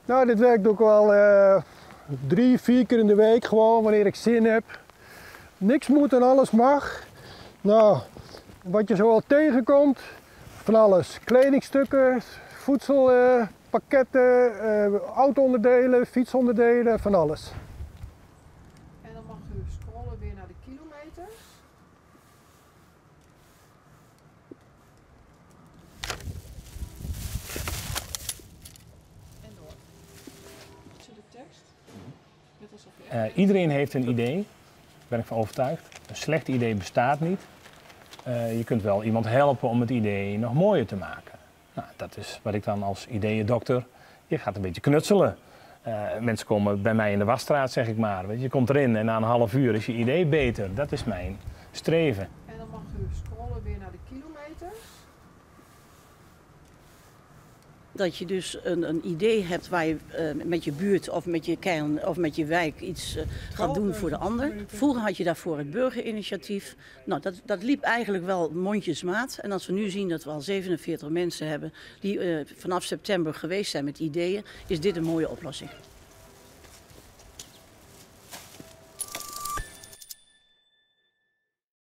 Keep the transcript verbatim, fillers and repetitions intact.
Nou, dit werkt ook wel uh, drie, vier keer in de week gewoon wanneer ik zin heb. Niks moet en alles mag. Nou, wat je zo al tegenkomt, van alles. Kledingstukken, voedselpakketten, uh, uh, auto-onderdelen, fietsonderdelen, van alles. En dan mag u scrollen weer naar de kilometers. En door. Zit de tekst? Net alsof je Uh, iedereen heeft een idee, daar ben ik van overtuigd. Een slecht idee bestaat niet. Uh, je kunt wel iemand helpen om het idee nog mooier te maken. Nou, dat is wat ik dan als ideeëndokter, je gaat een beetje knutselen. Uh, mensen komen bij mij in de wasstraat, zeg ik maar. Weet je, je komt erin en na een half uur is je idee beter. Dat is mijn streven. En dan mag u scrollen weer naar de kilometers. Dat je dus een, een idee hebt waar je uh, met je buurt of met je kern of met je wijk iets uh, gaat doen voor de ander. Vroeger had je daarvoor het burgerinitiatief. Nou, dat, dat liep eigenlijk wel mondjesmaat. En als we nu zien dat we al zevenenveertig mensen hebben die uh, vanaf september geweest zijn met ideeën, is dit een mooie oplossing.